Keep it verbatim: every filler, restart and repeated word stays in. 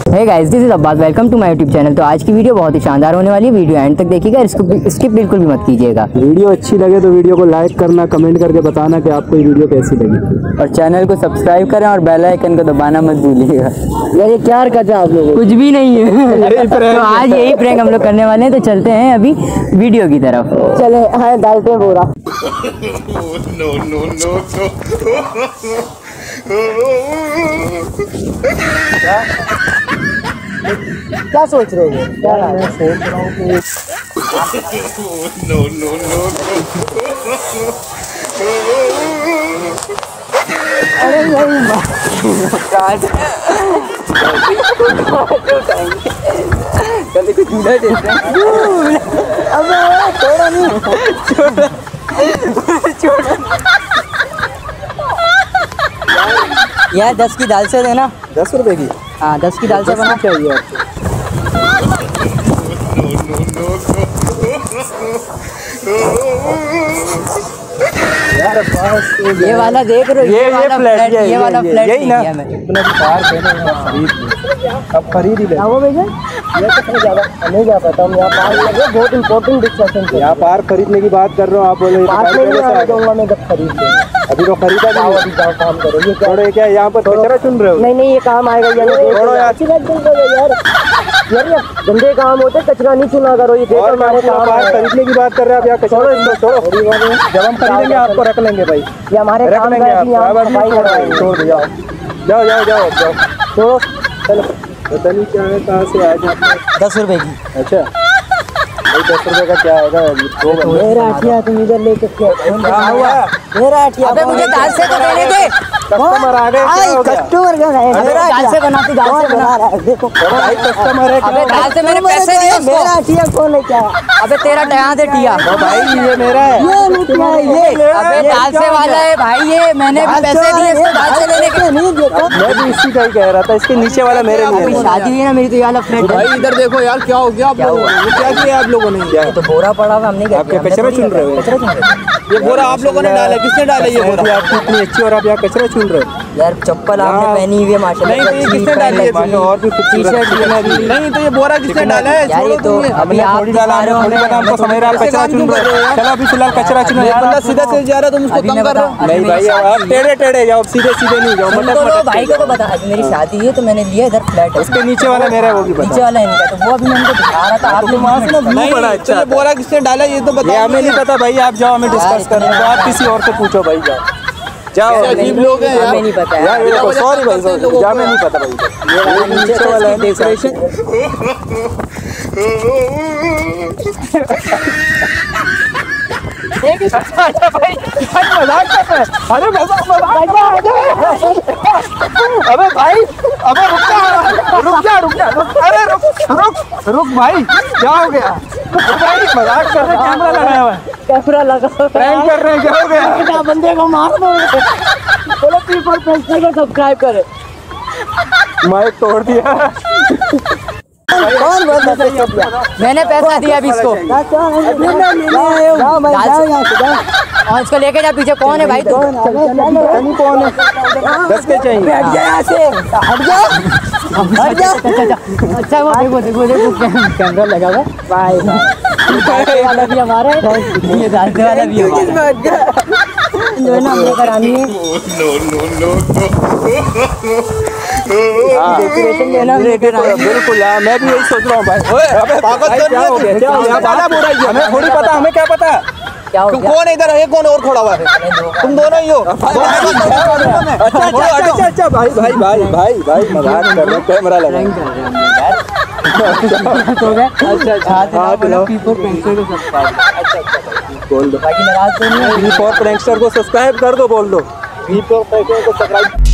Hey guys, this is Abbas, welcome to my YouTube channel. तो आज की वीडियो बहुत ही शानदार होने वाली है। वीडियो एंड तक देखिएगा, इसको स्किप बिल्कुल भी मत कीजिएगा। वीडियो अच्छी लगे तो वीडियो को लाइक करना, कमेंट करके बताना कि आपको ये वीडियो कैसी लगी और चैनल को सब्सक्राइब करें और बेल आइकन को दबाना मत भूलिएगा। यार ये क्या हरकत है आप लोगों, कुछ भी नहीं है। तो आज यही प्रैंक हम लोग करने वाले हैं। तो चलते हैं अभी वीडियो की तरफ। चले हाँ डालते हैं बोरा। no, no, no, no. क्या सोच रहे हो? क्या मैं सोच रहा हूँ कि no, no, no, no. अरे नहीं चल कुछ झूला देते हैं। अब थोड़ा नहीं यार दस की दाल से देना। दस रुपए की? हाँ दस की दाल से बना चाहिए यार। बस ये वाला देख रहे हो, ये वाला फ्लैट, ये वाला फ्लैट यही ना, मैं इतना भी बाहर से ना खरीद ले, अब खरीद ही ले। वो भैया ये कितना ज़्यादा नहीं जा पाता हूँ। यहाँ पार लगे बहुत इंपॉर्टेंट डिस्कशन थे। यहाँ पार खरीदने की बात कर रहे हो आप, बोलो पार में नहीं आ जाऊँगा मैं जब खरीद लूँगा। अभी तो खरीदा जाओ अभी जाओ काम करो। ये क्या थोड़े क्या यहाँ पर कचरा चुन रहे हो? नहीं नहीं ये काम आएगा यार। अच्छी बात बोलो यार, यार ये गंदे काम होते, कचरा नहीं चुना करो। ये देखो हमारे काम पार खरीदने की बात कर रहे हो आप, यहाँ कचरा छोड़ो। जब हम खरीदेंगे आपको रख लेंगे भाई, ये हमारे रख काम लेंगे है आप। कि यहाँ सफाई करवाएंगे। छोड़ दो, जाओ जाओ जाओ जाओ जाओ। तो चलो पता नहीं क्या है, कहाँ से आए आपने? दस रुपए की। अच्छा भाई दस रुपए का क्या होगा? दो बंदे। मेरा अठिया तुम इधर लेके क्या हुआ? मेरा अठिया अबे मुझे दाल से तो देने दे। कस्टमर आ गए, क्या हो गया? कस्टमर का है मेरा दाल से बना, तू दाल से बना रहा है। देखो भाई कस्टमर है। अबे दाल से मैंने पैसे दिए उसको। मेरा अठिया कौन है क्या? अबे तेरा यहाँ से टिया। ओ भाई ये मेरा है। ये नहीं क्या है ये? अबे दाल से वाला है भाई, ये मैंने भी पैसे दिए इसको दाल से लेने के। नहीं देखा मैं भी इसी का ही कह रहा था, इसके नीचे वाला मेरे लिए अभी है। शादी हुई ना मेरी, तो ये वाला फ्लैट है। भाई इधर देखो यार, क्या हो गया आप लोगों को? ये क्या किया आप लोगों ने? क्या तो बोरा पड़ा हुआ, हमने क्या आप किया? क्या कचरा चुन रहे हो? कचरा चुन रहे हो? ये बोरा आप लोगों ने डाला, किसने डाला ये बोरा? आपकी इतनी अच्छी और आप यहाँ कचरा चुन रहे हो? यार चप्पल आपने पहनी हुई है माशाल्लाह। नहीं, तो ये किसने डाली है? मानो और भी टी शर्ट नहीं तो ये बोरा किसने डाला है? यार ये तो अभी आप थोड़ी डाला, दिखा रहे हो, थोड़ी बता, हमको समझ रहा है, ऐसे कचरा काम चुन क्यों रहे कर रहे हो हो। यार? चलो अभी फिलहाल कचरा चुनो ये यार। बंदा सीधा से जा रहा, तुम उसको अभी कम मैं कर रहे हो। बताऊं, नहीं अभी भाई मेरी आप शादी- टेढ़े टेढ़े जाओ, सीधे सीधे नहीं जाओ। सुन मटक तो लो, मटक भाई को तो बता, अभी मेरी शादी है तो मैंने लिया इधर फ्लैट है। उसके नीचे वाला मेरा है, वो भी नीचे बता। वाला इनका, तो वो अभी मैं उनको दिखा रहा था। आप लोग वहाँ से ना नहीं, बड़ा तो अच्छा ये बोरा किसने डाला ये तो ये बताओ। हमें नहीं पता भाई, आप जाओ, हमें डिस्कस कर रहे हो। आप किसी और से पूछो भाई, जाओ जाओ। अजीब लोग हैं यार। हमें नहीं पता यार ये देखो, सॉरी भाई, लोगों सॉरी, को। हमें नहीं पता भाई। ये वाला नीचे वाला है डेकोरेशन। अबे भाई, अबे रुक जा, रुक जा, रुक जा, अरे रुक रुक रुक भाई, क्या हो गया? भाई मजाक कर रहे, कैमरा लगाया हुआ है, कैमरा लगा प्रैंक कर रहे हैं, क्या हो गया? क्या बंदे को मार दो। बोलो पीपल पेंशन को सब्सक्राइब करे। माइक तोड़ दिया। कौन बोलता था ये? मैंने पैसा दिया अभी इसको। जाओ भाई जाओ यहाँ से जाओ। और इसको लेके जा पीछे। कौन है भाई तू? नहीं कौन है? दस के चाहिए। बैठ जा यहाँ से, हट जा हट जा। अच्छा वो देखो देखो देखो कैम- कैमरा लगा हुआ है। भाई दालचे वाला भी हमारा है, ये दालचे वाला भी हमारा है। जो है ना हमने करानी है No, no, no, no. Decoration देना बिल्कुल बिल्कुल यार, मैं भी यही सोच रहा हूँ भाई। अबे पागल भाई, तो क्या हो नहीं गया? है? क्या हो गया? इसका डाला बोरा ये। हमें थोड़ी पता, हमें क्या पता? क्या हो तुम गया? कौन है इधर? एक कौन और खड़ा हुआ है? तुम दोनों ही हो। अच्छा अच्छा अच्छा अच्छा भाई भाई भाई भाई भाई मजाक कर रहे, कैमरा लगा। तो गए। अच्छा अच्छा, हाँ हाँ बोलो। पीपल पेंशन को सब्सक्राइब। अच्छा अच्छा बोल दो। बाकी नाराज तो नहीं है। बी फॉर प्रैंकस्टर को सब्सक्राइब कर दो, बोल दो। बी फॉर प्रैंकस्टर को सब्सक्राइब